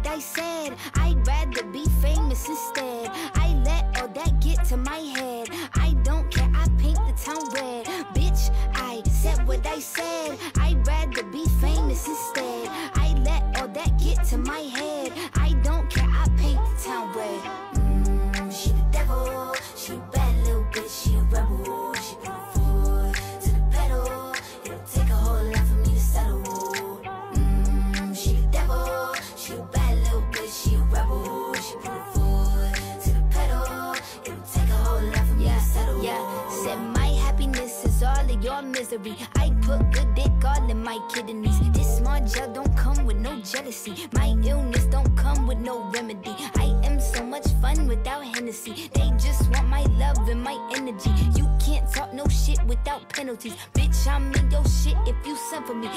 what I said. I'd rather be famous instead. I let all that get to my head. I don't care, I paint the town red. Bitch, I said what I said. I'd rather be famous instead. I let all that get to my head. I don't care, I paint the town red. She the devil, she a bad little bitch, she a rebel. She put her foot to the pedal. It'll take a whole lot for me to settle. She the devil, she a bad little bitch, she a rebel. She put her foot to the pedal. It'll take a whole lot for me to settle. Said my happiness is all of your misery. I put good dick all in my kidneys. This small gel don't come with no jealousy. My illness don't come with no remedy. I am so much fun without Hennessy. They just want my love and my energy. You can't talk no shit without penalties. Bitch, I'm in your shit if you send for me.